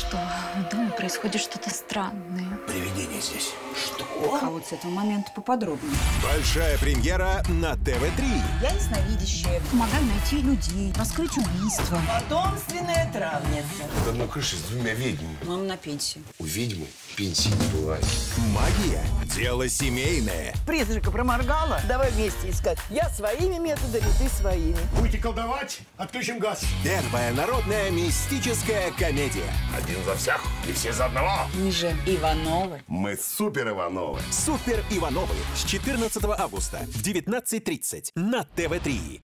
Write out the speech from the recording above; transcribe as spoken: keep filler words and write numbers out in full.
что дома происходит что-то странное. Привидение здесь. Что? А вот с этого момента поподробнее. Большая премьера на тэ вэ три. Я ясновидящая. Помогаю найти людей, раскрыть убийство. Потомственная травница. Под одной крышей с двумя ведьмами. Мама на пенсии. У ведьмы пенсии не бывает. Магия. Дело семейное. Призрака проморгала? Давай вместе искать. Я своими методами, ты своими. Будете колдовать? Отключим газ. Первая народная мистическая комедия. Один за всех и все за одного. Мы же Ивановы. Мы супер Ивановы. Супер Ивановы с четырнадцатого августа в девятнадцать тридцать на тэ вэ три.